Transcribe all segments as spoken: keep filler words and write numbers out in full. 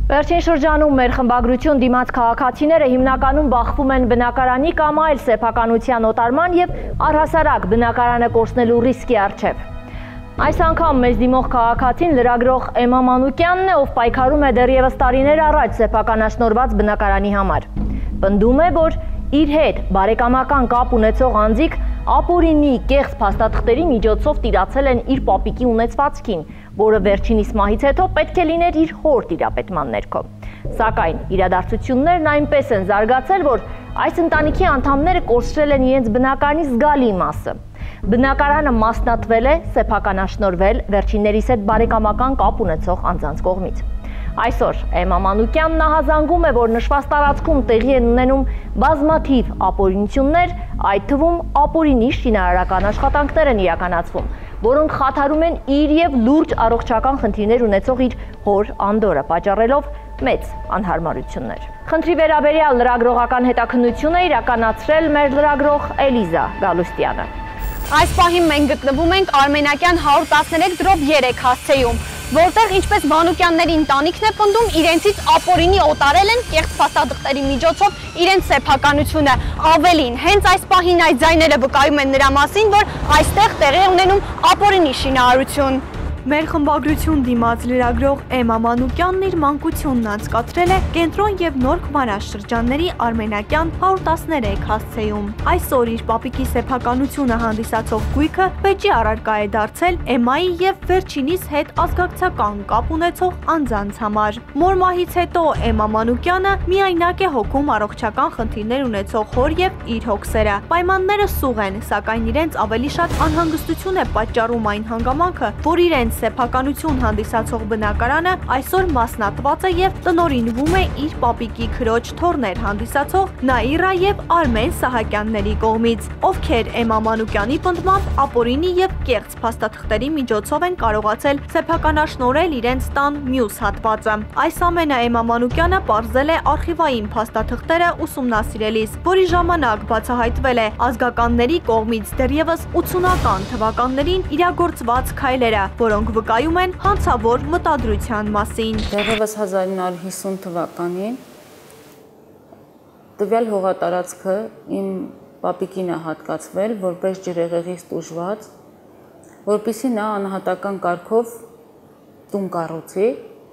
Վերջին շրջանում մեր խմբագրություն դիմաց քաղաքացիները հիմնականում բախվում են բնակարանի կամ այլ սեփականության օտարման և առհասարակ բնակարանը կորցնելու ռիսկի առջև։ Այս անգամ մեզ դիմող քաղաքացին լրագրող Էմմա Մանուկյանն է, ով պայքարում է դեռևս տարիներ առաջ սեփականաշնորհված բնակարանի համար։ Պնդում է, որ իր հետ բարեկամական կապ ունեցող անձիկ ապօրինի կեղծ փաստաթղթերի միջոցով տիրացել են իր պապիկի ունեցվածքին, որը վերջինիս մահից հետո պետք է լիներ իր հոր տիրապետման ներքո։ Սակայն իրադարձություններն այնպես են զարգացել, որ այս ընտանիքի անդամները կորցրել են իրենց բնակարանի զգալի մասը։ Բնակարանը մասնատվել է, սեփականաշնորհվել վերջիններիս հետ բարեկամական կապ ունեցող անձանց կողմից։ Այսօր Էմմա Մանուկյանն ահազանգում է, որ նշված տարածքում տեղի են ունենում բազմաթիվ ապօրինություններ, այդ թվում ապօրինի շինարարական աշխատանքներ են իրականացվում, որոնք խաթարում են իր և լուրջ առողջական խնդիրներ ունեցող իր հոր անդորը, պատճառելով մեծ անհարմարություններ։ Խնդրի վերաբերյալ լրագրողական հետաքննություն է իրականացրել մեր լրագրող Էլիզա Գալուստյանը։ Այս պահին մենք գտնվում ենք Արմենակյան հարյուր տասներեք դրոպ երեք հասցեում, որտեղ ինչպես Մանուկյանների ընտանիքն է պնդում, իրենցից ապօրինի օտարել են կեղծ փաստաթղթերի միջոցով իրենց սեփականությունը։ Ավելին, հենց այս պահին այս ձայները վկայում են նրա մասին, որ այստեղ տեղի է ունենում ապօրինի շինարարություն։ Մեր խմբագրություն դիմաց լրագրող Էմմա Մանուկյանն իր մանկությունն անցկացրել է Կենտրոն և Նոր Քվարաշրջանների Արմենակյան հարյուր տասներեք հասցեում։ Այսօր իր պապիկի սեփականությունը հանդիսացող գույքը վեճի առարկա է դարձել Էմմայի և վերջինիս հետ ազգակցական կապ ունեցող անձանց համար։ Մոր մահից հետո Էմմա Մանուկյանը միայնակ է հոգում առողջական խնդիրներ ունեցող հոր և իր հոգսերը։ Պայմանները սուղ են, սակայն իրենց ավելի շատ անհանգստություն է պատճառում այն հանգամանքը, որ իրենց սեփականություն հանդիսացող բնակարանը այսօր մասնատված է և տնօրինվում է իր պապիկի քրոջ թոռներ հանդիսացող Նաիրա և Արմեն Սահակյանների կողմից, ովքեր Էմմա Մանուկյանի պնդմամբ ապօրինի և կեղծ փաստաթղթերի միջոցով են կարողացել սեփականաշնորհել իրենց տան մյուս հատվածը։ Այս ամենը Էմմա Մանուկյանը պարզել է արխիվային փաստաթղթերը ուսումնասիրելիս, որի ժամանակ բացահայտվել է ազգականների կողմից դեռևս ութսունական թվականներին իրագործված քայլերը, որոնք վկայում են հանցավոր մտադրության մասին։ Դեռևս հազար ինը հարյուր հիսուն թվականին տվյալ հողատարածքը իմ պապիկին է հատկացվել որպես ջրհեղեղից տուժված, որպեսզի նա անհատական կարգով տուն կառուցի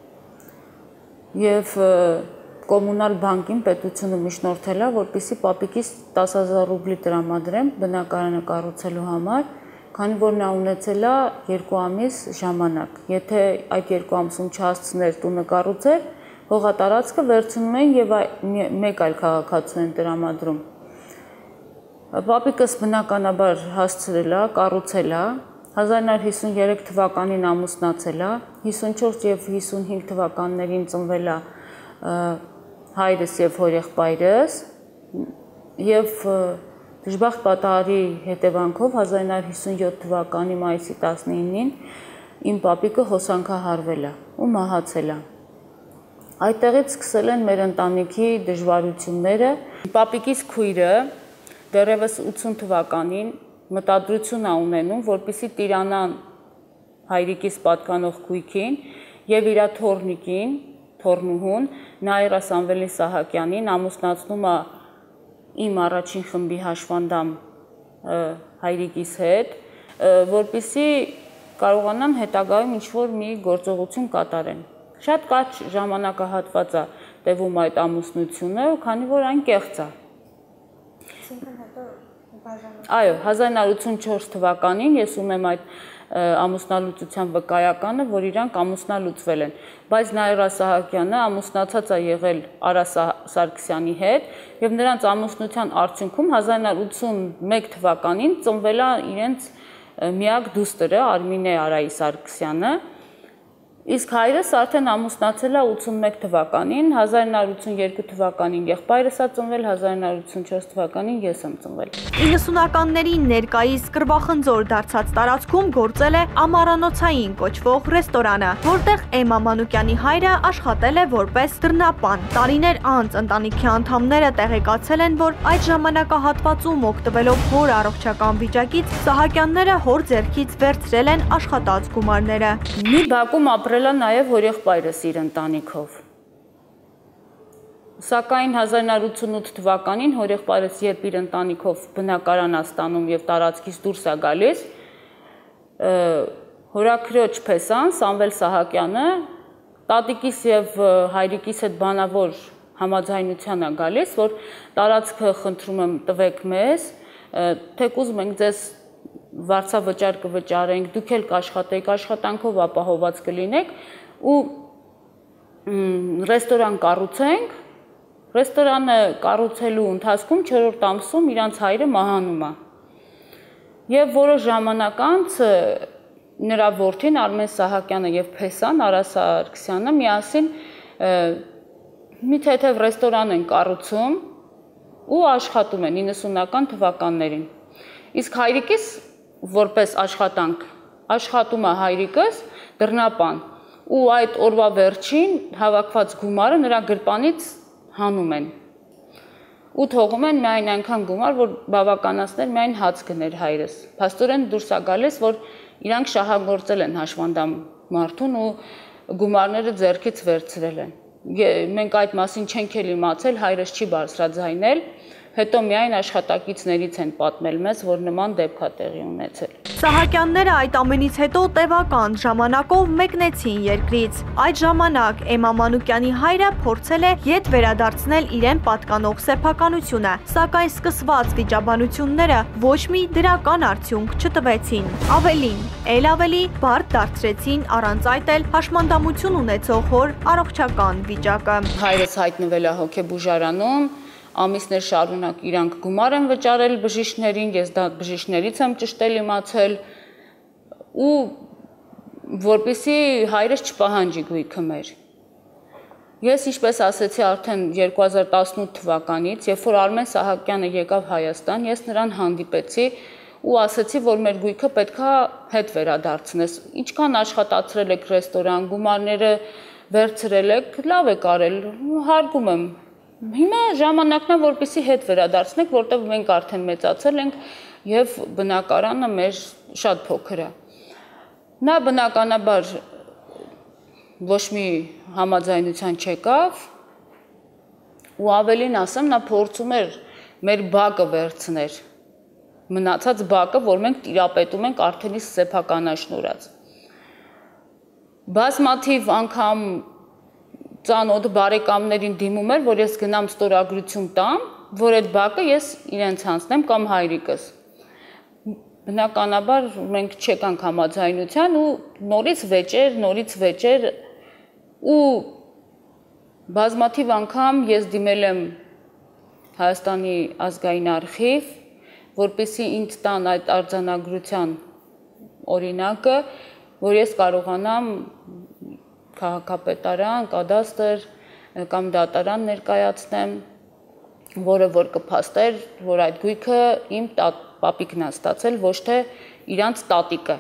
և կոմունալ բանկին պետությունը միջնորդել է, որպեսզի պապիկիս տասը հազար ռուբլի տրամադրեմ բնակարանը կառուցելու համար, քանի որ նա ունեցել է երկու ամիս ժամանակ։ Եթե այդ երկու ամսում չհասցներ տունը կառուցել, հողատարածքը վերցնում են և մեկ այլ քաղաքացու են տրամադրում։ Պապիկս բնականաբար հասցրել է, կառուցել է, հազար ինը հարյուր հիսուն երեք թվականին ամուսնացել է, հիսունչորս և հիսունհինգ թվականներին ծնվել է հայրս և հորեղբայրս և դժբախտ պատահարի հետևանքով հազար ինը հարյուր հիսունյոթ թվականի մայիսի տասնինին իմ պապիկը հոսանքահարվել է ու մահացել է։ Այդտեղից սկսել են մեր ընտանիքի դժվարությունները։ Պապիկիս քույրը դեռևս ութսուն թվականին մտադրություն է ունենում, որպեսզի տիրանան հայրիկիս պատկանող քույքին և իր թոռնիկին, թոռնուհուն Նաիրա Սամվելի Սահակյանին ամուսնացնում է իմ առաջին խմբի հաշվանդամ հայրիկիս հետ, որպեսզի կարողանան հետագայում ինչ-որ մի գործողություն կատարեն։ Շատ կարճ ժամանակահատված է տևում այդ ամուսնությունը, քանի որ այն կեղծ է։ Այո, հազար ինը հարյուր ութսունչորս թվականին ես ունեմ այդ ամուսնալուծության վկայականը, որ իրանք ամուսնալուծվել են, բայց Նաիրա Սահակյանը ամուսնացած է եղել Արա Սարգսյանի հետ և նրանց ամուսնության արդյունքում հազար ինը հարյուր ութսունմեկ թվականին ծնվել է իրենց միակ դուստրը Արմինե Արայի Սարգսյանը, իսկ հայրս արդեն ամուսնացել է ութսունմեկ թվականին, հազար ինը հարյուր ութսունյոթ թվականին եղբայրս է ծնվել, հազար ինը հարյուր ութսունչորս թվականին ես եմ ծնվել։ իննսունականների ներկայիս կռվախնձոր դարձած տարածքում գործել է Ամառանոցային կոչվող ռեստորանը, որտեղ Էմմա Մանուկյանի հայրը աշխատել է որպես դռնապան։ Տարիներ անց ընտանիքի անդամները տեղեկացել են, որ այդ ժամանակահատվածում օգտվելով հոր առողջական վիճակից Սահակյանները հոր ձեռքից վերցրել են աշխատած գումարները։ Մի բակում ապրել է նաև հորեղբայրս իր ընտանիքով։ Սակայն հազար նոր ութսունութ թվականին հորեղբայրս երբ իր ընտանիքով բնակարան է ստանում եւ տարածքից դուրս է գալիս, հորաքրոջ փեսան Սամվել Սահակյանը տատիկիս եւ հայրիկիս հետ բանավոր համաձայնության է գալիս, որ տարածքը խնդրում եմ տվեք մեզ, թեկուզ մենք ձեզ վարձավճար կվճարենք, դուք էլ կաշխատեք, աշխատանքով ապահոված կլինեք ու ռեստորան կառուցենք, ռեստորանը կառուցելու ընթացքում չորրորդ ամսում իրանց հայրը մահանում է։ Եվ որոշ ժամանակ անց նրա որդին Արմեն Սահակյանը եւ փեսան Արա Սարգսյանը միասին մի թեթև ռեստորան են կառուցում ու աշխատում են իննսունական թվականներին։ Իսկ հայրիկիս որպես աշխատանք աշխատում է հայրիկս դռնապան ու այդ օրվա վերջին հավաքված գումարը նրա գրպանից հանում են ու թողում են միայն այնքան գումար, որ բավականացներ միայն հաց գներ հայրս։ Փաստորեն դուրս է գալիս, որ իրանք շահագործել են հաշվանդամ մարդուն ու գումարները ձեռքից վերցրել են։ Մենք այդ մասին չենք էլ իմացել, հայրս չի բարձրաձայնել, հետո միայն աշխատակիցներից են պատմել մեզ, որ նման դեպք է տեղի ունեցել։ Սահակյանները այդ ամենից հետո տևական ժամանակով մեկնեցին երկրից։ Այդ ժամանակ Էմմա Մանուկյանի հայրը փորձել է ետ վերադարձնել իրեն պատկանող սեփականությունը, սակայն սկսված վիճաբանությունները ոչ մի դրական արդյունք չտվեցին։ Ավելին, ել ավելի բարդ դարձրեցին առանց այդ էլ հաշմանդամություն ունեցող հոր առողջական վիճակը։ Հայրս հայտնվել է հոգեբուժարանում, ամիսներ շարունակ իրանք գումար են վճարել բժիշկներին, ես դա բժիշկներից եմ ճշտել իմացել ու որպեսզի հայրս չպահանջի գույքը մեր։ Ես ինչպես ասեցի արդեն երկու հազար տասնութ թվականից, երբ որ Արմեն Սահակյանը եկավ Հայաստան, ես նրան հանդիպեցի ու ասեցի, որ մեր գույքը պետքա հետ վերադարձնես։ Ինչքան աշխատացրել եք ռեստորան, գումարները վերցրել եք, լավ եք արել, հարգում եմ։ Հիմա ժամանակն է, որպեսզի հետ վերադարձնենք, որտեղ մենք արդեն մեծացել ենք եւ բնակարանը մեր շատ փոքր է։ Նա բնականաբար ոչ մի համաձայնության չեկավ ու ավելին ասեմ, նա փորձում էր մեր բակը վերցնել, մնացած բակը, որ մենք տիրապետում ենք արդեն իսկ սեփականաշնորհած։ Բազմաթիվ անգամ ծանոթ բարեկամներին դիմում էր, որ ես գնամ ստորագրություն տամ, որ այդ բակը ես իրենց հանձնեմ կամ հայրիկս։ Բնականաբար մենք չեկանք համաձայնության ու նորից վեճեր, նորից վեճեր ու բազմաթիվ անգամ ես դիմել եմ Հայաստանի ազգային արխիվ, որպեսզի ինձ տան այդ արձանագրության օրինակը, որ ես կարողանամ քաղաքապետարան, կադաստր կամ դատարան ներկայացնեմ, որը որ կփաստեր, որ այդ գույքը իմ պապիկն է ստացել, ոչ թե իրանց տատիկը։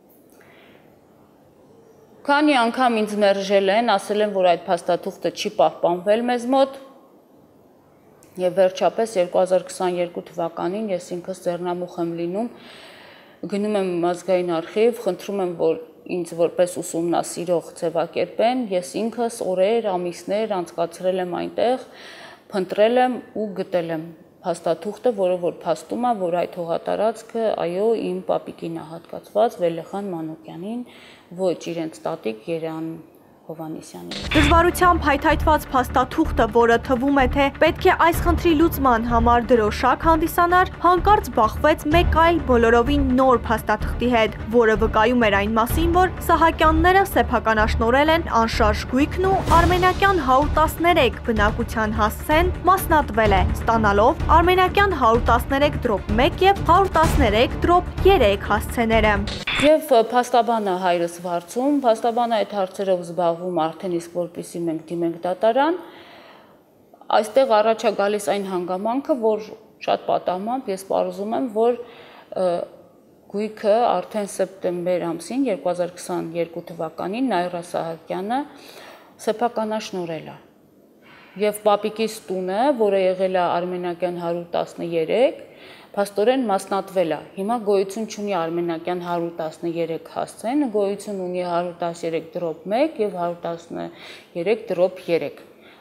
Քանի անգամ ինձ մերժել են, ասել են, որ այդ փաստաթուղթը չի պահպանվել մեզ մոտ, եւ վերջապես երկու հազար քսաներկու թվականին ես ինքս ձեռնամուխ եմ լինում, գնում եմ ազգային արխիվ, խնդրում եմ, որ ինձ որպես ուսումնասիրող ձևակերպեն, ես ինքս օրեր, ամիսներ անցկացրել եմ այնտեղ, փնտրել եմ ու գտել եմ փաստաթուղթը, որը որ փաստում է, որ այդ հողատարածքը, այո, իմ պապիկին է հատկացված Վելեխան Մանուկյանին, ոչ իրենց տատիկ Երան Հովանեսյանին։ Դժվարությամբ հայթայթված փաստաթուղթը, որը թվում է, թե պետք է այս խնդրի լուծման համար դրոշակ հանդիսանար, հանկարծ բախվեց մեկ այլ բոլորովին նոր փաստաթղթի հետ, որը վկայում էր այն մասին, որ Սահակյանները սեփականաշնորհել են անշարժ գույքն ու արմենակյան հարյուր տասներեք բնակության հասցեն մասնատվել է, ստանալով արմենակյան հարյուր տասներեք դրոպ մեկ եւ հարյուր տասներեք դրոպ երեք հասցեները։ Եվ փաստաբանը հայրս վարձում, փաստաբանը այդ հարցերով զբաղվում արդեն իսկ որպեսզի մենք դիմենք դատարան, այստեղ առաջ է գալիս այն հանգամանքը, որ շատ պատահմամբ ես պարզում եմ, որ գույքը արդեն սեպտեմբեր ամսին երկու հազար քսաներկու թվականին Նաիրա Սահակյանը սեփականաշնորհել է։ Եվ պապիկիս տունը, որը եղել է Արմենակյան հարյուր տասներեք, փաստորեն մասնատվել է։ Հիմա գոյություն չունի Արմենակյան հարյուր տասներեք հասցեն, գոյություն ունի հարյուր տասներեք դրոպ մեկ եւ հարյուր տասներեք դրոպ երեք։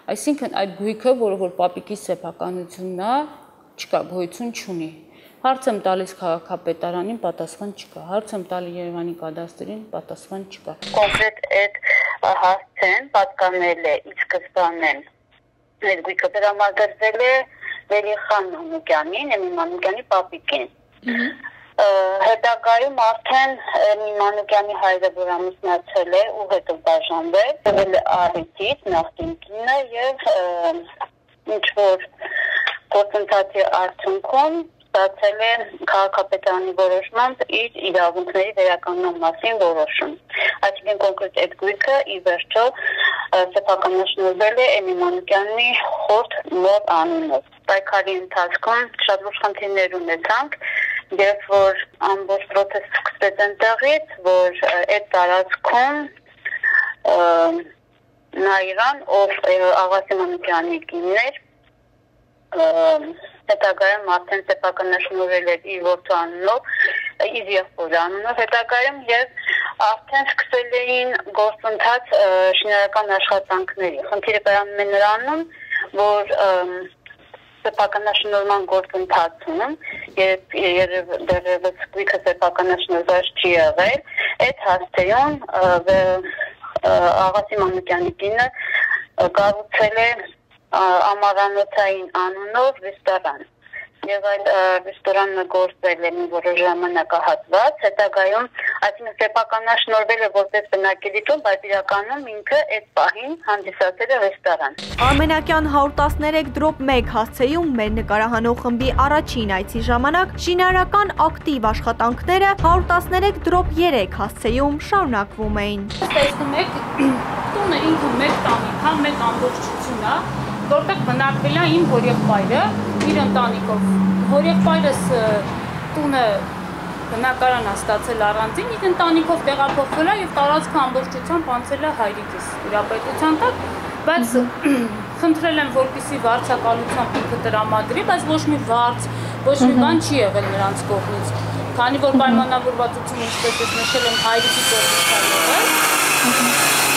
Այսինքն այդ գույքը, որը որ պապիկի սեփականությունն է, չկա, գոյություն չունի։ Հարց եմ տալիս քաղաքապետարանին, պատասխան չկա։ Հարց եմ տալի Երևանի կադաստրին, պատասխան չկա։ Կոնկրետ այդ հարցեն պատկանել է ի սկզբանե այդ գույքը տրամադրվել է Վերիխան Մանուկյանին, Էմի Մանուկյանի պապիկին։ Հետագայում արդեն Էմի Մանուկյանի հայրը, որ ամուսնացել է ու հետո բաժանվել, եղել է առիթից նախկին կինը եւ ինչ-որ գործընթացի արդյունքում ստացել է քաղաքապետարանի որոշմամբ իր իրավունքների վերականգնման մասին որոշում։ Այսինքն կոնկրետ այդ գույքը ի վերջո սեփականաշնորհվել է Էմի Մանուկյանի խորտ մոր անունով։ Պայքարի ընթացքում շատ լուրջ խնդիրներ ունեցանք, երբ որ ամբողջ պրոցեսը սկսվեց այնտեղից, որ այդ տարածքում Նաիրան, ով Աղասի Մանուկյանի կինն էր, հետագայում արդեն սեփականաշնորհել էր իր որդու անունով, իր եղբորի անունով հետագայում եւ արդեն սկսել էին գործընթաց շինարարական աշխատանքների։ Խնդիրը կայանում է նրանում, որ սեփականաշնորհման գործընթացում, երբ դեռևս գույքը սեփականաշնորհված չի եղել, այդ հասցեում Աղասի Մանուկյանի կինը կառուցել է ամառանոցային անունով ռեստորան եւ այդ ռեստորանը գործել է մի որոշ ժամանակահատված, հետագայում այսինքն սեփականաշնորհվել է որպես բնակելի տուն, բայց իրականում ինքը այդ պահին հանդիսացել է ռեստորան։ Արմենակյան հարյուր տասներեք մեկ հասցեում մեր նկարահանող խմբի առաջին այցի ժամանակ շինարարական ակտիվ աշխատանքները հարյուր տասներեք երեք հասցեում շարունակվում էին։ Տեսնում եք, տունը ինքը մեկ տանիք, հա, մեկ ամբողջություն է, որտեղ բնակվել է իմ հորեղբայրը իր ընտանիքով։ Հորեղբայրս տունը բնակարան է ստացել առանձին, իր ընտանիքով տեղափոխվել է եւ տարածքը ամբողջությամբ անցել է հայրիկիս իրապետության տակ, բայց խնդրել եմ, որպեսզի վարձակալությամբ ինքը տրամադրի, բայց ոչ մի վարձ, ոչ մի բան չի եղել նրանց կողմից։ Քանի որ պայմանավորվածությունը, ինչպես ես նշել եմ, հայրիկի կողմից է եղել։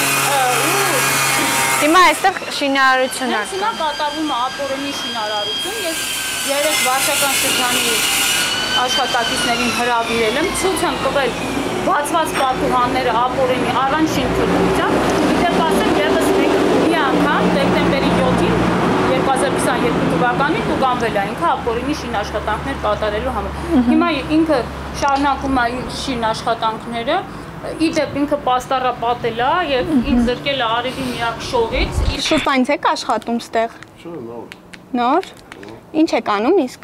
Հիմա այստեղ շինարարություն է։ Հիմա կատարվում է ապօրինի շինարարություն, ես երեք վարչական շրջանի աշխատակիցներին հրավիրել եմ, ցույց եմ տվել բացված պատուհանները ապօրինի առանց շինթույլտվության, դեպ ասեմ եւս մի անգամ դեկտեմբերի յոթին երկու հազար քսաներկու թվականին տուգանվել է ինքը ապօրինի շինաշխատանքներ կատարելու համար։ Հիմա ինքը շարունակում է իր շինաշխատանքները, իդեպ ինքը պաստառապատել է եւ ինձ զրկել է արևի միակ շողից։ Շուտանց եք աշխատում ստեղ։ Չէ, նոր։ Նոր։ Ինչ եք անում իսկ։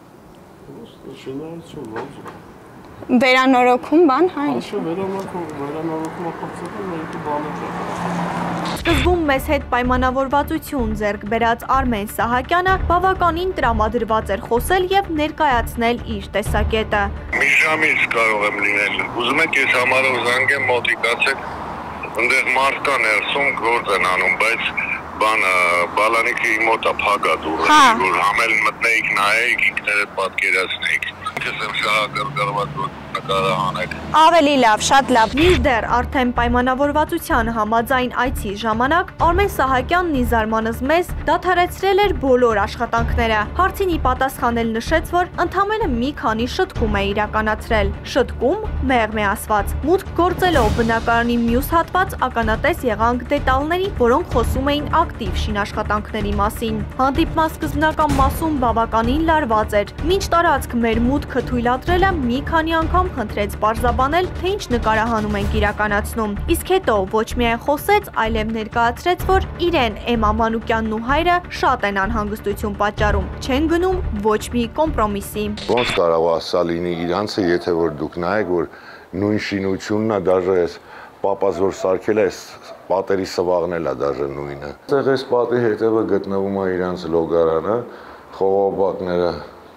Շինարարություն, ոնց։ Վերանորոգում բան, հա ինչ։ Չէ, վերանորոգում, վերանորոգում ապացուցում ինքը բանը չէ։ Սկզբում մեզ հետ պայմանավորվածություն ձեռք բերած Արմեն Սահակյանը բավականին տրամադրված էր խոսել եւ ներկայացնել իր տեսակետը։ Մի ժամից կարող եմ լինել։ Ուզում եք ես համարով զանգեմ մոտիկացեք, այնտեղ մարդ կա ներսում գործ են անում, բայց բանը բալանիկի մոտա փագա դուրը, որ համել մտնեիք նայեիք, ինքներդ պատկերացնեիք։ Ինքս եմ շահագրգռված որ նկարահանեք։ Ավելի լավ, շատ լավ։ Մինչդեռ արդեն պայմանավորվածության համաձայն այցի ժամանակ Արմեն Սահակյանն ի զարմանս մեզ դադարեցրել էր բոլոր աշխատանքները։ Հարցին ի պատասխանել նշեց, որ ընդամենը մի քանի շտկում է իրականացրել։ Շտկում մեղմ է ասված։ Մուտք գործելով բնակարանի մյուս հատված ականատես եղանք դետալների, որոնք խոսում էին ակտիվ շինաշխատանքների մասին։ Հանդիպման սկզբնական մասում բավականին լարված էր։ Մինչ տարածք մեր մուտքը թույլատրելը մի քանի անգամ խնդրեց պարզաբանել, թե ինչ նկարահանում ենք իրականացնում։ Իսկ հետո ոչ միայն խոսեց, այլև ներկայացրեց, որ իրեն Էմմա Մանուկյանն ու հայրը շատ են անհանգստություն պատճառում, չեն գնում ոչ մի կոմպրոմիսի։ Ոնց կարող է սա լինի իրանցը, եթե որ դուք նայեք, որ նույն շինությունն է, դաժե այս պապազ որ սարքել է, պատերի սվաղն էլ է դաժե նույնը։ Այստեղ այս պատի հետևը գտնվում է իրանց լոգարանը, խողովակները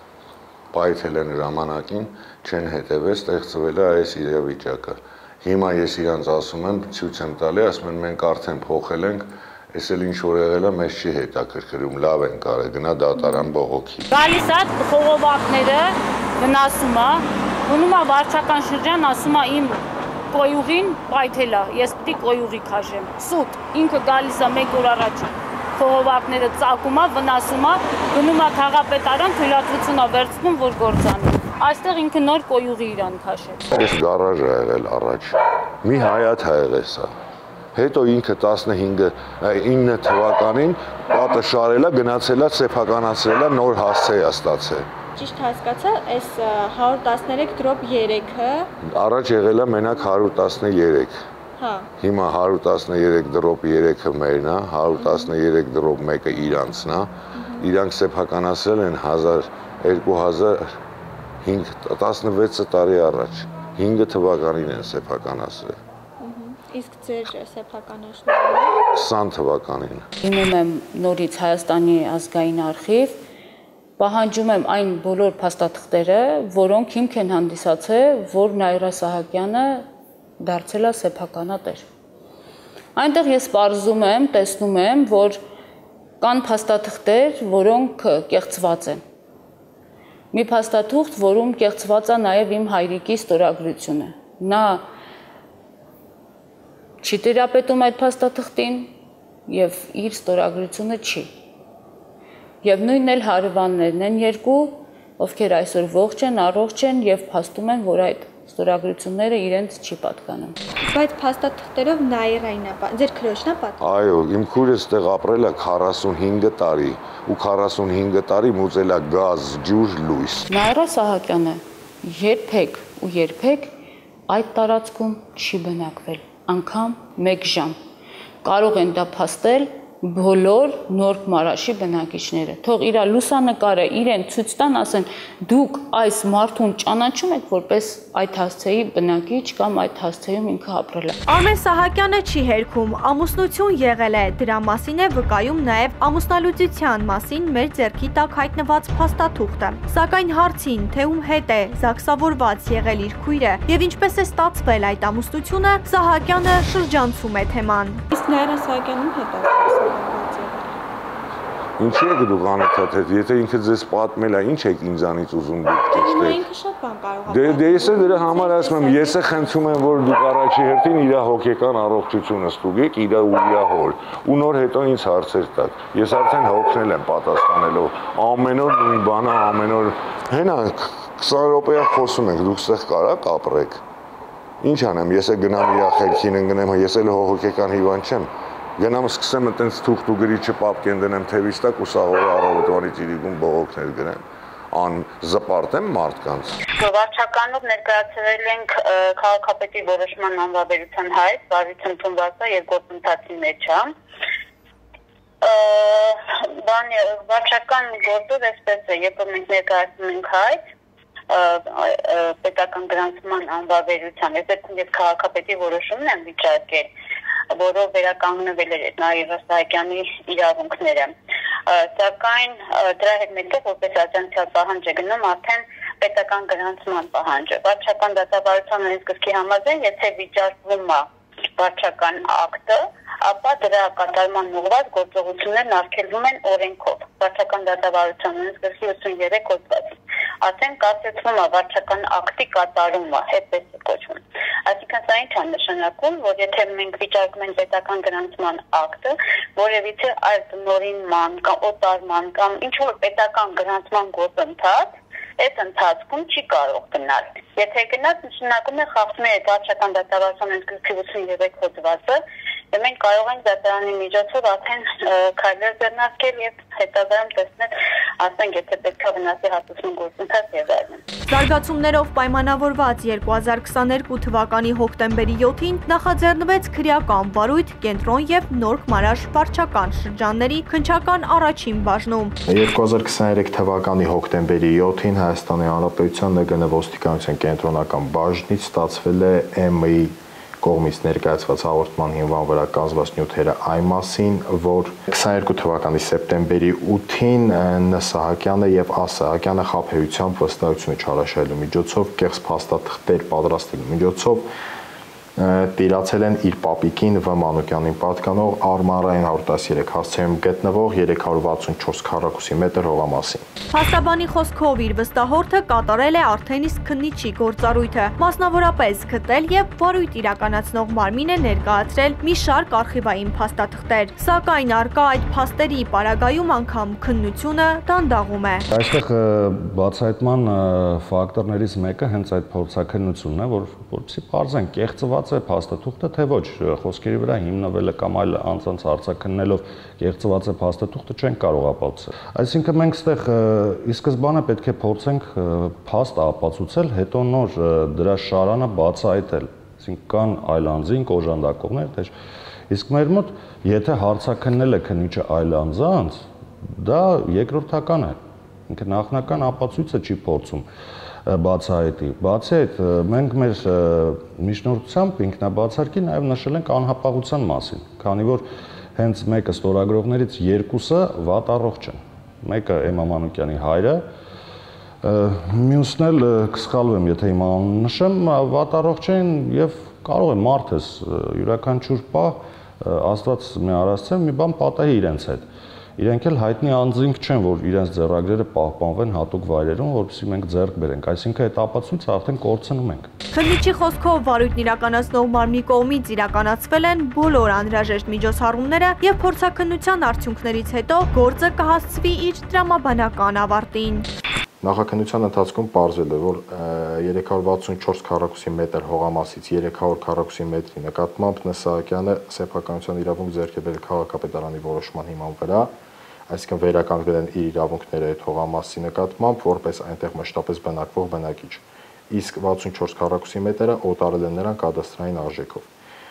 պայթել են ժամանակին, չեն հետևել, ստեղծվել է այս իրավիճակը։ Հիմա ես իրանց ասում եմ, ցույց եմ տալի, ասում են մենք արդեն փոխել ենք, այս էլ ինչ որ եղել է, մեզ չի հետաքրքրում, լավ են կարել, գնա դատարան բողոքի։ Գալիս է խողովակները, վնասում է, գնում է վարչական շրջան, ասում է իմ կոյուղին պայթել է, ես պիտի կոյուղի քաշեմ։ Սուտ, ինքը գալիս է մեկ օր առաջ խողովակները ծակում է, վնասում է, գնում է քաղաքապետարան, թույլատվություն է վերցնում, որ գործանի։ Այստեղ ինքը նոր կոյուղի իրան քաշեց։ Այս գարաժը ա եղել առաջ։ Մի հայաթ ա եղել սա։ Հետո ինքը տասնհինգ թվականին պատը շարելա, գնացելա, սեփականացրելա, նոր հասցե է ստացել։ Ճիշտ հասկացա, այս հարյուր տասներեք դրոպ երեքը առաջ եղել է մենակ հարյուր տասներեք։ Հա։ Հիմա հարյուր տասներեք դրոպ երեքը մերն է, հարյուր տասներեք դրոպ մեկը իրանցն է։ Իրանք սեփականացրել են երկու հազար հինգ տասնվեց տարի առաջ։ հինգ թվականին են սեփականացրել։ Իսկ ձեր սեփականացնելը քսան թվականին։ Դիմում եմ նորից Հայաստանի ազգային արխիվ, պահանջում եմ այն բոլոր փաստաթղթերը, որոնք հիմք են հանդիսացել, որ Նաիրա Սահակյանը դարձել է սեփականատեր։ Այնտեղ ես պարզում եմ, տեսնում եմ, որ կան փաստաթղթեր, որոնք կեղծված են։ Մի փաստաթուղթ, որում կեղծված է նաև իմ հայրիկի ստորագրությունը։ Նա չի տիրապետում այդ փաստաթղթին եւ իր ստորագրությունը չի։ Եվ նույնն էլ հարևաններն են երկու, ովքեր այսօր ողջ են, առողջ են եւ փաստում են, որ այդ ստորագրությունները իրենց չի պատկանում։ Բայց փաստաթղթերով Նաիրային է, ձեր քրոջն է պատկանում։ Այո, իմ քուրը այդտեղ ապրել է քառասունհինգ տարի, ու քառասունհինգ տարի մուծել է գազ, ջուր, լույս։ Նաիրա Սահակյանը երբեք ու երբեք այդ տարածքում չի բնակվել, անգամ մեկ ժամ։ Կարող են դա փաստել բոլոր Նորք Մարաշի բնակիչները։ Թող իր լուսանկարը իրեն ցույց տան, ասեն դուք այս մարդուն ճանաչում եք որպես այդ հասցեի բնակիչ կամ այդ հասցեում ինքը ապրել է։ Արմեն Սահակյանը չի հերքում, ամուսնություն եղել է, դրա մասին է վկայում նաև ամուսնալուծության մասին մեր ձեռքի տակ հայտնված փաստաթուղթը։ Սակայն հարցին, թե ում հետ է զաքսավորված եղել իր քույրը եւ ինչպես է ստացվել այդ ամուսնությունը, Սահակյանը շրջանցում է թեման։ Իսկ Նաիրա Սահակյանում հետ է։ Ինչի եք դուք անընդհատ, եթե ինքը ձեզ պատմել է, ինչ եք ինձանից ուզում դուք ճշտեք։ Ինքը շատ բան կարող է։ Դե դե ես էլ դրա համար ասում եմ, ես էլ խնդրում եմ, որ դուք առաջի հերթին իր հոգեկան առողջությունը ստուգեք, իր ու իր հոր, ու նոր հետո ինձ հարցեր տաք։ Ես արդեն հոգնել եմ պատասխանելով, ամեն օր նույն բանը, ամեն օր հենա քսան րոպեա խոսում ենք, դուք ստեղ կարաք ապրեք։ Ինչ անեմ, ես էլ գնամ իր խելքին ընկնեմ, ես էլ հոգեկան հիվանդ չեմ։ Գնամ սկսեմ այտենց թուղթ ու գրիչը պապկեն դնեմ թևից տակ ու սաղորը առավոտվանից իրիկում բողոքներ գրեմ, ան զպարտեմ մարդկանց։ Վարչականով ներկայացրել ենք քաղաքապետի որոշման անվավերության հայտ, վարույց ընդունվածը եւ գործընթացի մեջ է։ Բան վարչական գործով էսպես է, երբ մենք ներկայացնում ենք հայտ, պետական գրանցման անվավերության, այսինքն ես քաղաքապետի որոշումն եմ վիճակել, որով վերականգնվել էր Նաիրա Սահակյանի իրավունքները։ Սակայն դրա հետ մեկտեղ որպես աջակցության պահանջ է գնում արդեն պետական գրանցման պահանջը։ Վարչական դատավարության օրենսգրքի համաձայն, եթե վիճարկվում է վարչական ակտը, ապա դրա կատարման ուղղված գործողություններն արգելվում են օրենքով։ Վարչական դատավարության օրենսգրքի ութսուներեք հոդվածում արդեն կասեցվում է վարչական ակտի կատարումը, այդպես է կոչվում։ Այսինքն սա ինչ է նշանակում, որ եթե մենք վիճարկում ենք պետական գրանցման ակտը, որևիցե այլ տնօրինման կամ օտարման կամ ինչ որ պետական գրանցման գործընթաց, այդ ընթացքում չի կարող գնալ։ Եթե գնաց, նշանակում է խախտում է վարչական դատավարության օրենսգրքի ութսուներեք հոդվածը, եւ մենք կարող ենք դատարանի միջոցով արդեն քայլեր ձեռնարկել եւ հետագայում տեսնել, ասենք, եթե պետք է վնասի հաստատման գործընթաց եւ այլն։ Զարգացումներով պայմանավորված երկու հազար քսաներկու թվականի հոկտեմբերի յոթին նախաձեռնվեց քրեական վարույթ Կենտրոն եւ Նորք Մարաշ վարչական շրջանների քննչական առաջին բաժնում։ երկու հազար քսաներեք թվականի հոկտեմբերի յոթին Հայաստանի Հանրապետության Ն Գ Ն ոստիկանության կենտրոնական բաժնից ստացվել է Էմ Ի կողմից ներկայացված հաղորդման հիման վրա կազմված նյութերը այն մասին, որ քսաներկու թվականի սեպտեմբերի ութին Ն Սահակյանը եւ Ա Սահակյանը խաբեությամբ վստահությունը չարաշահելու միջոցով կեղծ փաստաթղթեր պատրաստելու միջոցով տիրացել են իր պապիկին Վ Մանուկյանին պատկանող Արմանրային հարյուր տասներեք հասցեում գտնվող երեք հարյուր վաթսունչորս քառակուսի մետր հողամասին։ Փաստաբանի խոսքով իր վստահորդը կատարել է արդեն իսկ քննիչի գործառույթը, մասնավորապես գտել եւ վարույթ իրականացնող մարմին է ներկայացրել մի շարք արխիվային փաստաթղթեր, սակայն առկա այդ փաստերի պարագայում անգամ քննությունը դանդաղում է։ Այստեղ բացահայտման ֆակտորներից մեկը հենց այդ փորձաքննությունն է, որ որպեսզի բարձեն կեղծված է փաստաթուղթը, թե ոչ, խոսքերի վրա հիմնվել է կամ այլ անձանց արձագանքելով կեղծված է փաստաթուղթը չեն կարող ապացուցել։ Այսինքն մենք այստեղ ի սկզբանե պետք է փորձենք փաստ ապացուցել, հետո նոր դրա շարանը բացահայտել։ Այսինքն կան այլ անձին օժանդակողներ, թե իսկ մեր մոտ եթե հարցաքննել է քննիչը այլ անձանց, դա երկրորդական է։ Ինքը նախնական ապացույցը չի փորձում բացահայտի։ Բացի այդ, մենք մեր միջնորդությամբ ինքնաբացարկի նաև նշել ենք անհապաղության մասին, քանի որ հենց մեկը ստորագրողներից երկուսը վատառողջ են։ Մեկը Էմմա Մանուկյանի հայրը, մյուսն էլ կսխալվեմ, եթե իմ անունը նշեմ, վատառողջ են եւ կարող է մարդս յուրաքանչյուր պահ Աստված մի արածել մի բան պատահի իրենց հետ։ Իրենք էլ հայտնի անձինք չեն, որ իրենց ձեռագրերը պահպանվեն հատուկ վայրերում, որպեսզի մենք ձեռք բերենք, այսինքն այդ ապացույցը արդեն կորցնում ենք։ Քննիչի խոսքով վարույթն իրականացնող մարմնի կողմից իրականացվել են բոլոր անհրաժեշտ միջոցառումները եւ փորձաքննության արդյունքներից հետո գործը կհասցվի իր տրամաբանական ավարտին։ Նախաքննության ընթացքում պարզվել է, որ երեք հարյուր վաթսունչորս քառակուսի մետր հողամասից երեք հարյուր քառակուսի մետրի նկատմամբ Ն Սահակյանը սեփականության իրավունք ձեռք է բերել քաղաքապետարանի որոշման հիման վրա, այսինքն վերականգնել են իր իրավունքները այդ հողամասի նկատմամբ որպես այնտեղ մշտապես բնակվող բնակիչ, իսկ վաթսունչորս քառակուսի մետրը օտարել են նրան կադաստրային արժեքով։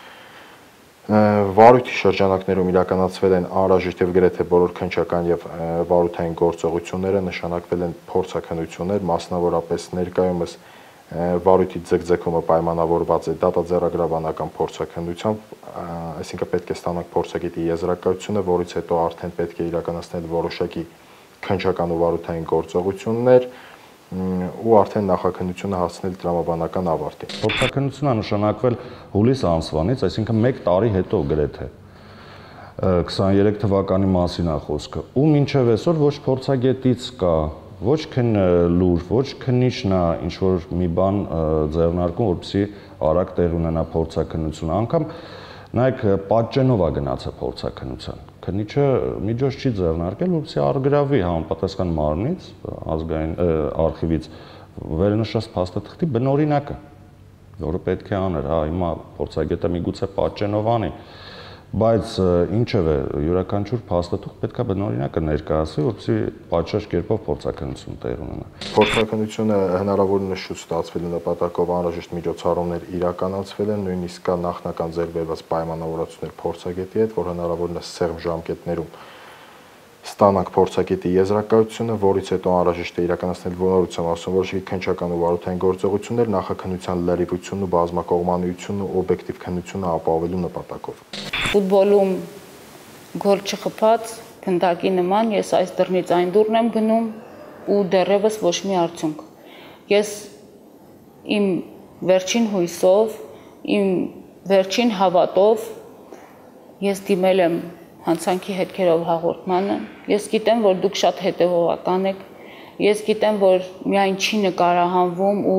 Վարույթի շրջանակներում իրականացվել են անհրաժեշտ եւ գրեթե բոլոր քննչական եւ վարույթային գործողությունները, նշանակվել են փորձաքննություններ, մասնավորապես ներկայումս վարույթի ձգձգումը պայմանավորված է դատաձեռագրաբանական փորձաքննությամբ, այսինքն պետք է ստանանք փորձագետի եզրակացությունը, որից հետո արդեն պետք է իրականացնել որոշակի քննչական ու վարույթային գործողություններ ու արդեն նախաքննությունը հասցնել տրամաբանական ավարտին։ Փորձաքննությունը նշանակվել հուլիս ամսվանից, այսինքն մեկ տարի հետո գրեթե քսաներեք թվականի մասին է խոսքը, ու մինչև այսօր ոչ փորձագետից կա, ոչ լուր, ոչ քննիչն է ինչ որ մի բան ձեռնարկում, որպեսզի արագ տեղ ունենա փորձաքննությունը, անգամ նայեք պատճենով է գնացել փորձաքննության։ Քննիչը միջոց չի ձեռնարկել, որպեսզի առգրավի համապատասխան մարմնից, ազգային արխիվից վերնշած փաստաթղթի բնօրինակը, որը պետք է աներ, հա, հիմա փորձագետը միգուցե պատճենով անի, բայց ինչևէ յուրաքանչյուր փաստաթուղթ պետք է բնօրինակը ներկայացվի, որպեսզի պատշաճ կերպով փորձաքննություն տեղ ունենա։ Փորձաքննությունը հնարավորինս շուտ ստացվելու նպատակով անհրաժեշտ միջոցառումներ իրականացվել են, նույնիսկ կա նախնական ձեռք բերված պայմանավորվածություններ փորձագետի հետ, որ հնարավորինս սեղմ ժամկետներում ստանանք փորձագետի եզրակացությունը, որից հետո անհրաժեշտ է իրականացնել ոլորտությամբ ասում որոշակի քննչական ու վարույթային գործողություններ նախաքննության լրիվությունն ու բազմակողմանիությունն ու օբյեկտիվ քննությունը ապահովելու նպատակով։ Ֆուտբոլում գոլ չխփած գնդակի նման ես այս դռնից այն դուռն եմ գնում ու դեռևս ոչ մի արդյունք։ Ես իմ վերջին հույսով, իմ վերջին հավատով ես դիմել եմ հանցանքի հետքերով հաղորդմանը, ես գիտեմ, որ դուք շատ հետևողական եք, ես գիտեմ, որ միայն չի նկարահանվում ու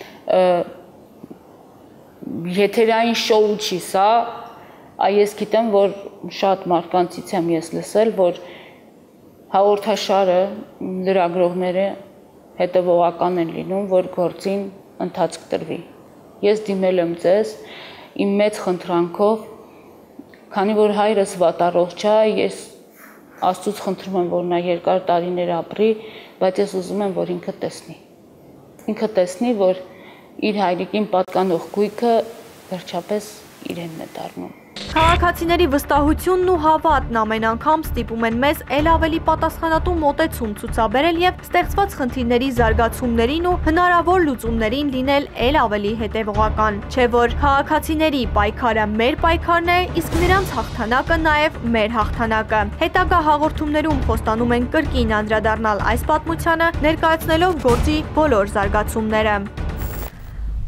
եթերային շոու չի սա, այս գիտեմ, որ շատ մարդկանցից եմ ես լսել, որ հաղորդաշարը, լրագրողները հետևողական են լինում, որ գործին ընթացք տրվի։ Ես դիմել եմ ձեզ իմ մեծ խնդրանքով, քանի որ հայրս վատառողջ է, ես Աստծուց խնդրում եմ, որ նա երկար տարիներ ապրի, բայց ես ուզում եմ, որ ինքը տեսնի։ Ինքը տեսնի, որ իր հայրիկին պատկանող գույքը վերջապես իրենն է դառնում։ Քաղաքացիների վստահությունն ու հավատն ամեն անգամ ստիպում են մեզ ել ավելի պատասխանատու մոտեցում ցուցաբերել եւ ստեղծված խնդիրների զարգացումներին ու հնարավոր լուծումներին լինել ել ավելի հետևողական, չէ՞ որ քաղաքացիների պայքարը մեր պայքարն է, իսկ նրանց հաղթանակը նաեւ մեր հաղթանակը։ Հետագա հաղորդումներում խոստանում ենք կրկին անդրադառնալ այս պատմությանը, ներկայացնելով գործի բոլոր զարգացումները։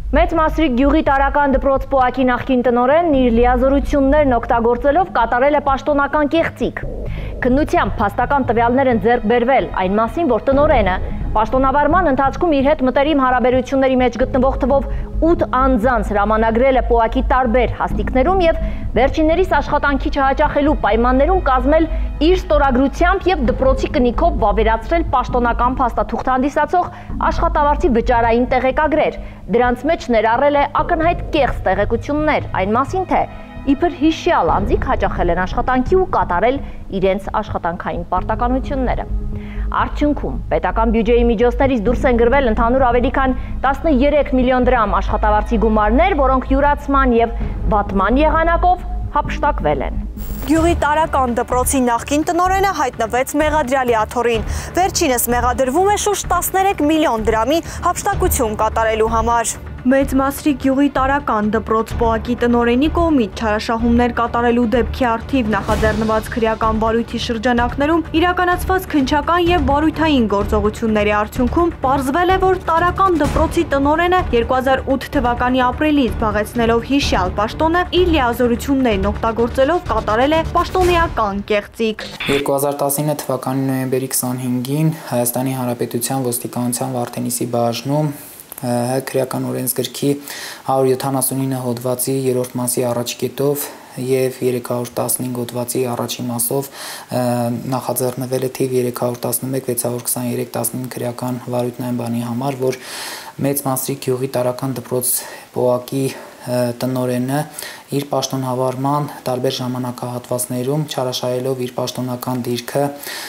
Մեծ Մասրիկ գյուղի տարական դպրոց պոակի նախկին տնօրենն իր լիազորություններն օգտագործելով կատարել է պաշտոնական կեղծիք։ Քննությամբ փաստական տվյալներ են ձեռք բերվել այն մասին, որ տնօրենը պաշտոնավարման ընթացքում իր հետ մտերիմ հարաբերությունների մեջ գտնվող թվով ութ անձանց հրամանագրել է պոակի տարբեր հաստիքներում եւ վերջիններիս աշխատանքի չհաճախելու պայմաններում կազմել իր ստորագրությամբ եւ դպրոցի կնիքով վավերացրել պաշտոնական փաստաթուղթ հանդիսացող աշխատավարձի վճարային տեղեկագրեր։ Դրանց մեջ ներառել է ակնհայտ կեղծ տեղեկություններ այն մասին, թե իբր հիշյալ անձիկ հաճախել են աշխատանքի ու կատարել իրենց աշխատանքային պարտականությունները։ Արդյունքում պետական բյուջեի միջոցներից դուրս են գրվել ընդհանուր ավելի քան տասներեք միլիոն դրամ աշխատավարձի գումարներ, որոնք յուրացման եւ վատման եղանակով հափշտակվել են։ Գյուղի տարական դպրոցի նախկին տնօրենը հայտնվեց մեղադրյալի աթոռին։ Վերջինս մեղադրվում է շուրջ տասներեք միլիոն դրամի հափշտակություն կատարելու համար։ Մեծ Մասրիկ գյուղի տարական դպրոց պոակի տնօրենի կողմից չարաշահումներ կատարելու դեպքի առթիվ նախաձեռնված քրեական վարույթի շրջանակներում իրականացված քննչական եւ վարույթային գործողությունների արդյունքում պարզվել է, որ տարական դպրոցի տնօրենը երկու հազար ութ թվականի ապրիլից զբաղեցնելով հիշյալ պաշտոնը իր լիազորություններն օգտագործելով կատարել է պաշտոնեական կեղծիք։ երկու հազար տասինինը թվականի նոյեմբերի քսանհինգին Հայաստանի Հանրապետության ոստիկանության Վարդենիսի բաժնում քրեական օրենսգրքի հարյուր յոթանասունինը հոդվածի երրորդ մասի առաջ կետով եւ երեք հարյուր տասնհինգ հոդվածի առաջին մասով նախաձեռնվել է թիվ երեք հարյուր տասնմեկ վեց հարյուր քսաներեք տասնհինգ քրեական վարույթն այն բանի համար, որ Մեծ Մասրիկ գյուղի տարական դպրոց պոակի տնօրենը իր պաշտոնհավարման տարբեր ժամանակահատվածներում չարաշահելով իր պաշտոնական դիրքը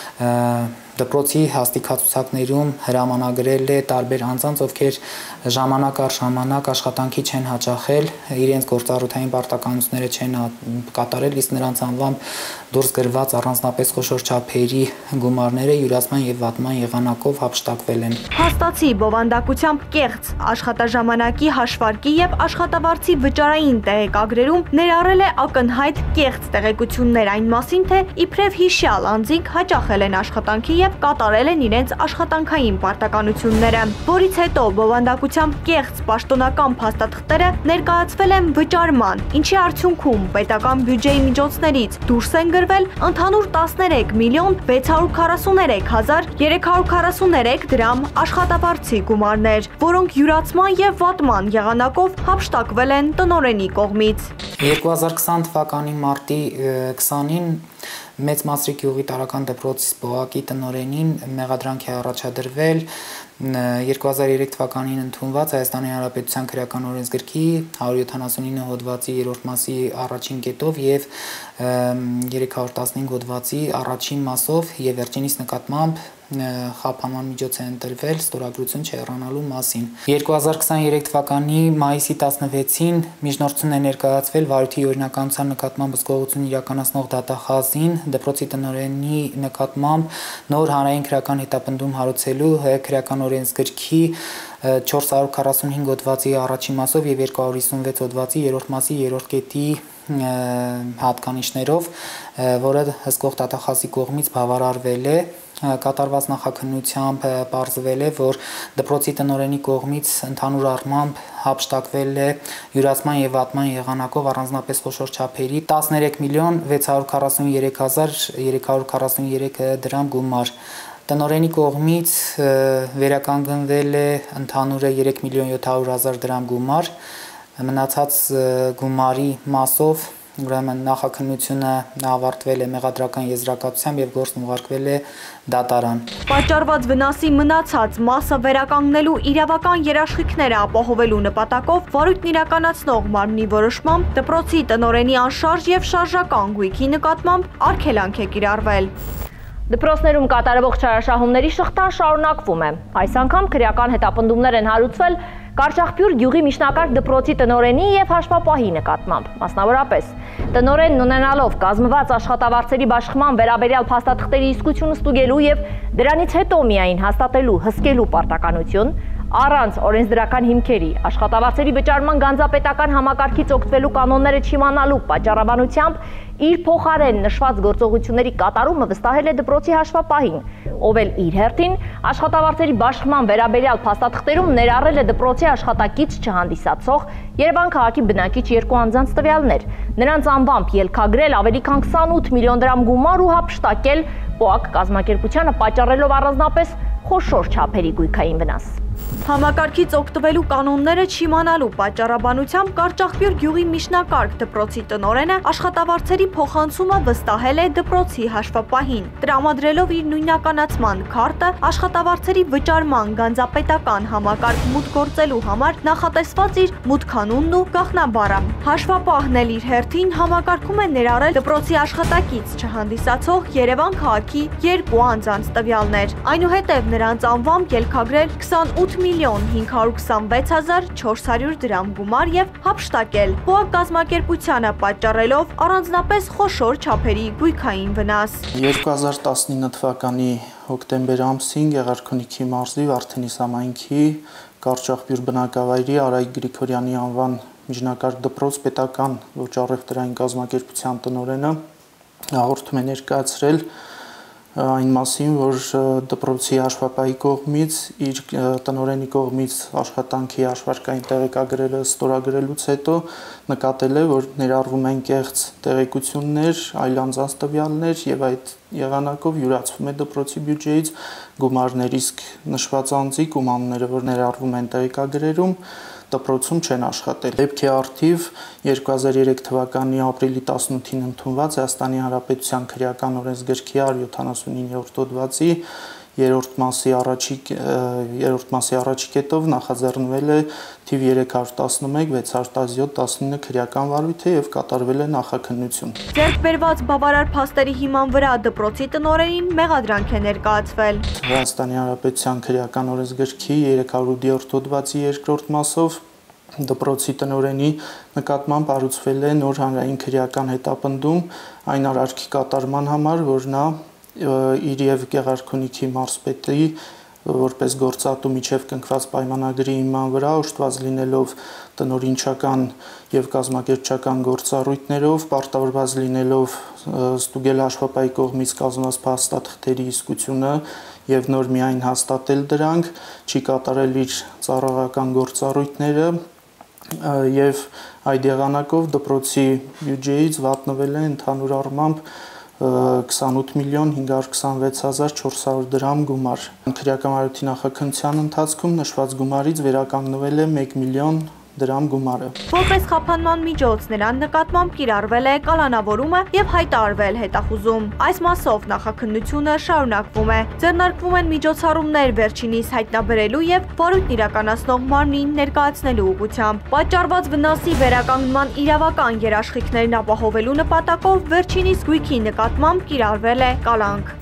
դպրոցի հաստիքացուցակներում հրամանագրել է տարբեր անձանց, ովքեր ժամանակ առ ժամանակ աշխատանքի չեն հաճախել, իրենց գործառույթային պարտականությունները չեն կատարել, իսկ նրանց անվամբ դուրս գրված առանձնապես խոշոր չափերի գումարները յուրացման եւ վատման եղանակով հափշտակվել են։ Հաստացի բովանդակությամբ կեղծ աշխատաժամանակի հաշվարկի եւ աշխատավարձի վճարային տեղեկագրերում ներառել է ակնհայտ կեղծ տեղեկություններ այն մասին, թե իբրև հիշյալ անձիկ հաճախել են աշխատանքի եւ կատարել են իրենց աշխատանքային պարտականությունները, որից հետո բովանդակությամբ կեղծ պաշտոնական փաստաթղթերը ներկայացվել են վճարման, ինչի արդյունքում պետական բյուջեի միջոցներից դուրս են գրվել ընդհանուր տասներեք միլիոն վեց հարյուր քառասուներեք հազար երեք հարյուր քառասուներեք դրամ աշխատավարձի գումարներ, որոնք յուրացման եւ վատման եղանակով հափշտակվել են տնօրենի կողմից։ երկու հազար քսան թվականի մարտի քսանին Մեծ Մասրիկ գյուղի տարական դպրոց պոակի տնօրենին մեղադրանք է առաջադրվել երկու հազար երեք թվականին ընդունված Հայաստանի Հանրապետության քրեական օրենսգրքի հարյուր յոթանասունինը հոդվածի երրորդ մասի առաջին կետով եւ երեք հարյուր տասնհինգ հոդվածի առաջին մասով եւ վերջինիս նկատմամբ խափանման միջոց է ընտրվել ստորագրություն չհեռանալու մասին։ երկու հազար քսաներեք թվականի մայիսի տասնվեցին միջնորդություն է ներկայացվել վարույթի օրինականության նկատմամբ հսկողություն իրականացնող դատախազին դպրոցի տնօրենի նկատմամբ նոր հանրային քրեական հետապնդում հարուցելու քրեական օրենսգրքի չորս հարյուր քառասունհինգ հոդվածի առաջին մասով եւ երկու հարյուր հիսունվեց հոդվածի երրորդ մասի երրորդ կետի հատկանիշներով, որը հսկող դատախազի կողմից բավարարվել է կատարված նախաքննությամբ պարզվել է, որ դպրոցի տնօրենի կողմից ընդհանուր առմամբ հափշտակվել է յուրացման եւ վատման եղանակով առանձնապես խոշոր չափերի տասներեք միլիոն վեց հարյուր քառասուներեք հազար երեք հարյուր քառասուներեք դրամ գումար։ Տնօրենի կողմից վերականգնվել է ընդհանուրը երեք միլիոն յոթ հարյուր հազար դրամ գումար, մնացած գումարի մասով ուրեմն նախաքննությունը ավարտվել է մեղադրական եզրակացությամբ եւ գործն ուղարկվել է դատարան։ Պատճառված վնասի մնացած մասը վերականգնելու իրավական երաշխիքները ապահովելու նպատակով վարույթն իրականացնող մարմնի որոշմամբ դպրոցի տնօրենի անշարժ եւ շարժական գույքի նկատմամբ արգելանք է կիրառվել։ Դպրոցներում կատարվող չարաշահումների շղթան շարունակվում է։ Այս անգամ քրեական հետապնդումներ են հարուցվել Կարճախբյուր գյուղի միջնակարգ դպրոցի տնօրենի եւ հաշվապահի նկատմամբ, մասնավորապես տնօրենն ունենալով կազմված աշխատավարձերի բաշխման վերաբերյալ փաստաթղթերի իսկությունը ստուգելու եւ դրանից հետո միայն հաստատելու հսկելու պարտականություն, Առանց օրենսդրական հիմքերի, աշխատավարձերի վճարման գանձապետական համակարգից օգտվելու կանոնները չիմանալու պատճառաբանությամբ իր փոխարեն նշված գործողությունների կատարումը վստահել է դպրոցի հաշվապահին, ով էլ իր հերթին աշխատավարձերի բաշխման վերաբերյալ փաստաթղթերում ներառել է դպրոցի աշխատակից չհանդիսացող Երևան քաղաքի բնակիչ երկու անձանց տվյալներ, նրանց անվամբ ելքագրել ավելի քան քսանութ միլիոն դրամ գումար ու հափշտակել ՊՕԱԿ կազմակերպությանը պատճառելով առանձնապես խոշոր չափերի գույքային վնաս։ Համակարգից օգտվելու կանոնները չիմանալու պատճառաբանությամբ Կարճախբյուր գյուղի միջնակարգ դպրոցի տնօրենը աշխատավարձերի փոխանցումը վստահել է դպրոցի հաշվապահին, տրամադրելով իր նույնականացման քարտը աշխատավարձերի վճարման գանձապետական համակարգ մուտք գործելու համար նախատեսված իր մուտքանունն ու գաղտնաբառը։ Հաշվապահն էլ իր հերթին համակարգում է ներառել դպրոցի աշխատակից չհանդիսացող Երևան քաղաքի երկու անձանց տվյալներ, այնուհետև նրանց անվամբ ելքագրել քսանութ միլիոն հինգ հարյուր քսանվեց հազար չորս հարյուր դրամ գումար եւ հափշտակել ՊՕԱԿ կազմակերպությանը պատճառելով առանձնապես խոշոր չափերի գույքային վնաս։ երկու հազար տասնինը թվականի հոկտեմբեր ամսին Գեղարքունիքի մարզի Վարդենիս համայնքի Կարճախբյուր բնակավայրի Արայիկ Գրիգորյանի անվան միջնակարգ դպրոց պետական ոչ առևտրային կազմակերպության տնօրենը հաղորդում է ներկայացրել այն մասին, որ դպրոցի հաշվապահի կողմից իր տնօրենի կողմից աշխատանքի հաշվարկային տեղեկագրերը ստորագրելուց հետո նկատել է, որ ներառվում են կեղծ տեղեկություններ, այլ անձանց տվյալներ եւ այդ եղանակով յուրացվում է դպրոցի բյուջեից գումարներ, իսկ նշված անձի կոմանները, որ ներառվում են տեղեկագրերում, դպրոցում չեն աշխատել։ Դեպքի առթիվ երկու հազար երեք թվականի ապրիլի տասնութին ընդունված Հայաստանի Հանրապետության քրեական օրենսգրքի հարյուր յոթանասունիններորդ հոդվածի երրորդ մասի առաջի երրորդ մասի առաջի կետով նախաձեռնվել է թիվ երեք հարյուր տասնմեկ վեց հարյուր տասնյոթ տասնինը քրեական վարույթը եւ կատարվել է նախաքննություն։ Ձեռք բերված բավարար փաստերի հիման վրա դպրոցի տնօրենին մեղադրանք է ներկայացվել։ Հայաստանի Հանրապետության քրեական օրենսգրքի երեք հարյուր ութ հոդվածի երկրորդ մասով դպրոցի տնօրենի նկատմամբ հարուցվել է նոր հանրային քրեական հետապնդում այն արարքի կատարման համար, որ նա իր եւ Գեղարքունիքի մարզպետի որպես գործատու միջև կնքված պայմանագրի հիման վրա օժտված լինելով տնօրինչական եւ կազմակերպչական գործառույթներով, պարտավորված լինելով ստուգել հաշվապահի կողմից կազմված փաստաթղթերի իսկությունը եւ նոր միայն հաստատել դրանք, չի կատարել իր ծառայական գործառույթները եւ այդ եղանակով դպրոցի բյուջեից վատնվել է ընդհանուր առմամբ քսանութ միլիոն հինգ հարյուր քսանվեց հազար չորս հարյուր դրամ գումար։ Քրեական վարույթի նախաքննության ընթացքում նշված գումարից վերականգնվել է մեկ միլիոն դրամ գումարը։ Որպես խափանման միջոց նրան նկատմամբ կիրառվել է կալանավորումը եւ հայտարարվել հետախուզում։ Այս մասով նախաքննությունը շարունակվում է։ Ձեռնարկվում են միջոցառումներ վերջինիս հայտնաբերելու եւ վարույթն իրականացնող մարմնին ներկայացնելու ուղղությամբ։ Պատճառված վնասի վերականգնման իրավական երաշխիքներն ապահովելու նպատակով վերջինիս գույքի նկատմամբ կիրառվել է կալանք։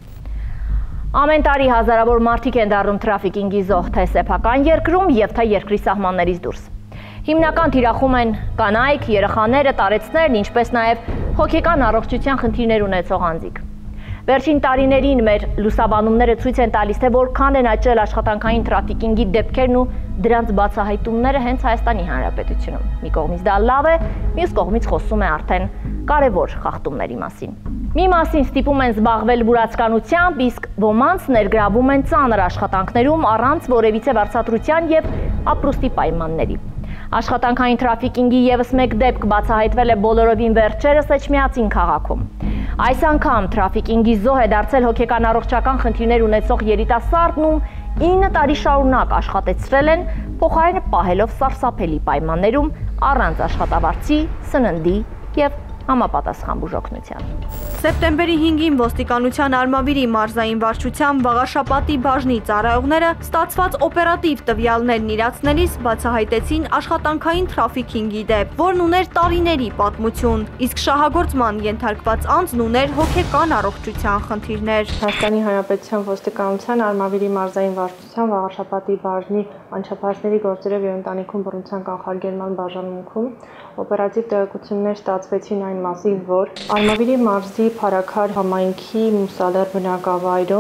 Ամեն տարի հազարավոր մարդիկ են դառնում թրաֆիկինգի զոհ թե սեփական երկրում եւ թե երկրի սահմաններից դուրս։ Հիմնական թիրախում են կանայք, երեխաները, տարեցներն, ինչպես նաև հոգեկան առողջության խնդիրներ ունեցող անձիկ։ Վերջին տարիներին մեր լուսաբանումները ցույց են տալիս, թե որքան են աճել աշխատանքային թրաֆիկինգի դեպքերն ու դրանց բացահայտումները հենց Հայաստանի Հանրապետությունում։ Մի կողմից դա լավ է, մյուս կողմից խոսում է արդեն կարևոր խախտումների մասին։ Մի մասին ստիպում են զբաղվել բուրացկանությամբ, իսկ ոմանց ներգրավում են ծանր աշխատանքներում առանց որևիցե վարձատրության եւ ապրուստի պայմանների։ Աշխատանքային թրաֆիկինգի եւս մեկ դեպք բացահայտվել է բոլորովին վերջերս Էջմիածին քաղաքում։ Այս անգամ թրաֆիկինգի զոհ է դարձել հոգեկան առողջական խնդիրներ ունեցող երիտասարդն, ում ինը տարի շարունակ աշխատեցրել են, փոխարենը պահելով սարսափելի պայմաններում առանց աշխատավարձի, սննդի եւ համապատասխան բուժօգնության։ Սեպտեմբերի հինգին ոստիկանության Արմավիրի մարզային վարչության Վաղաշապատի բաժնի ծառայողները ստացված օպերատիվ տվյալներն իրացնելիս բացահայտեցին աշխատանքային թրաֆիկինգի դեպք, որն ուներ տարիների պատմություն, իսկ շահագործման ենթարկված անձն ուներ հոգեկան առողջության խնդիրներ։ Հայաստանի Հանրապետության ոստիկանության Արմավիրի մարզային վարչության Վաղաշապատի բաժնի անչափահասների գործերով եւ ընտանիքում բռնության կանխարգելման բաժանմունքում օպերատիվ տեղեկություններ ստացվեցին այն մասին, որ Արմավիրի մարզի Փարաքար համայնքի Մուսալեր բնակավայրում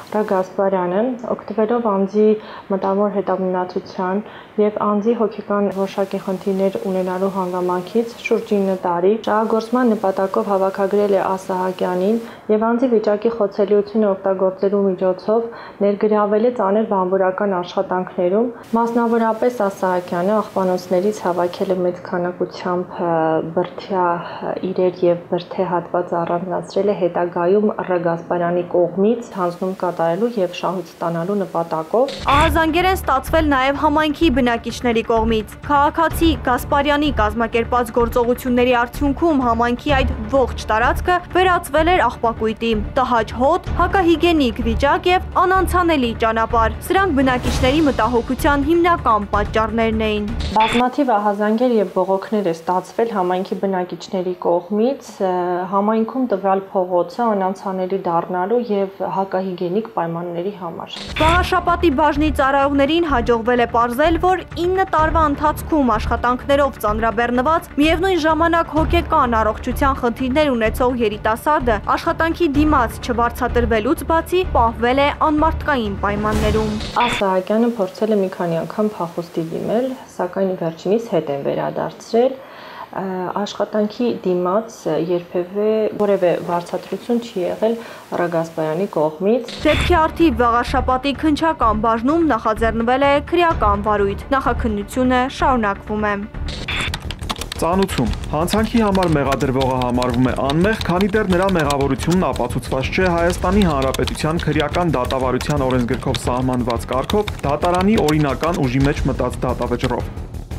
Ռ. Գասպարյանն օգտվելով անձի մտավոր հետամնացության եւ անձի հոգեկան որոշակի խնդիրներ ունենալու հանգամանքից շուրջ ինը տարի շահագործման նպատակով հավաքագրել է Ա. Սահակյանին եւ անձի վիճակի խոցելիությունը օգտագործելու միջոցով ներգրավել է ծանր բանվորական աշխատանքներում, մասնավորապես Ա. Սահակյանը աղբանոցներից հավաքել է մեծ քանակությամբ բրդյա իրեր եւ բրդե հատված առանձնացրել է հետագայում Ռ. Գասպարյանի կողմից հանձնում կատարելու եւ շահույթ ստանալու նպատակով։ Ահազանգեր են ստացվել նաեւ համայնքի բնակիչների կողմից։ Քաղաքացի Գասպարյանի կազմակերպած գործողությունների արդյունքում համայնքի այդ ողջ տարածքը վերածվել էր աղբակույտի, տհաճ հոտ, հակահիգենիկ վիճակ եւ անանցանելի ճանապարհ։ Սրանք բնակիչների մտահոգության հիմնական պատճառներն էին։ Բազմաթիվ ահազանգեր եւ բողոքներ է ստացվել համայնքի բնակիչների կողմից համայնքում տվյալ փողոցը անանցանելի դառնալու եւ հակահիգենիկ պայմանների համար։ Վաղաշապատի բաժնի ծառայողներին հաջողվել է պարզել, որ ինը տարվա ընթացքում աշխատանքներով ծանրաբեռնված, միևնույն ժամանակ հոգեկան առողջության խնդիրներ ունեցող երիտասարդը աշխատանքի դիմաց չվարձատրվելուց բացի պահվել է անմարդկային պայմաններում։ Ա. Սահակյանը փորձել է մի քանի անգամ փախուստի դիմել, սակայն վերջինիս հետ են վերադարձրել։ Աշխատանքի դիմաց երբևէ որևէ վարձատրություն չի եղել Ռ. Գասպարյանի կողմից։ Դեպքի արդիվ Վաղաշապատի քննչական բաժնում նախաձեռնվել է քրեական վարույթ։ Նախաքննությունը շարունակվում է։ Ծանուցում։ Հանցանքի համար մեղադրվողը համարվում է անմեղ, քանի դեռ նրա մեղավորությունն ապացուցված չէ Հայաստանի Հանրապետության քրեական դատավարության օրենսգրքով սահմանված կարգով դատարանի օրինական ուժի մեջ մտած դատավճռով։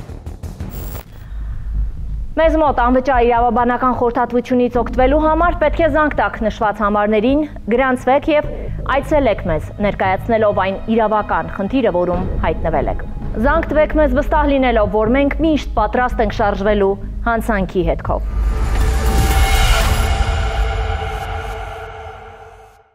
Մեզ մոտ անվճար իրավաբանական խորհրդատվությունից օգտվելու համար պետք է զանգ տաք նշված համարներին, գրանցվեք եւ այցելեք մեզ, ներկայացնելով այն իրավական խնդիրը, որում հայտնվել եք։ Զանգ տվեք մեզ վստահ լինելով, որ մենք միշտ պատրաստ ենք շարժվելու հանցանքի հետքով։